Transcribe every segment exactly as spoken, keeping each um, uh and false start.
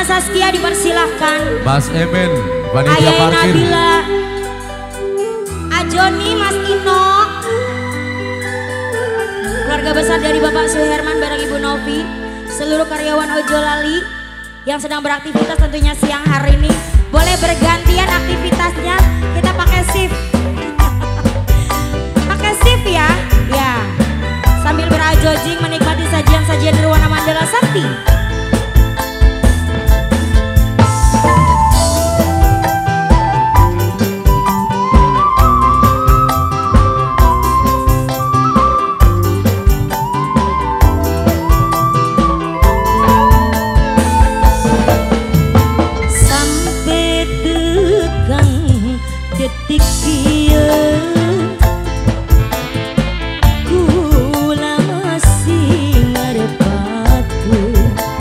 Saskia dipersilahkan. Mas Emen, panitia Ayah parkir. Nabila, Ajoni, Mas Ino, keluarga besar dari Bapak Suherman bareng Ibu Novi, seluruh karyawan Ojo Lali yang sedang beraktivitas tentunya siang hari ini. Boleh bergantian aktivitasnya, kita pakai shift. Pakai shift ya, ya. Sambil berajojing menikmati sajian-sajian Nirwana Mandala Sakti. Detik dia kula masih ngarepake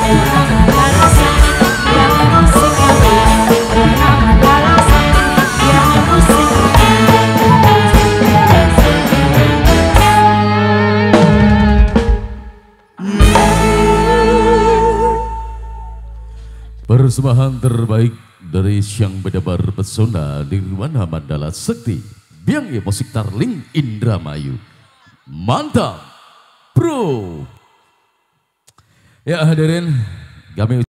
Persembahan terbaik dari Siang Bedabar Pesona Nirwana Mandala Sekti Biang Musik Tarling Indramayu. Mantap bro. Ya hadirin, kami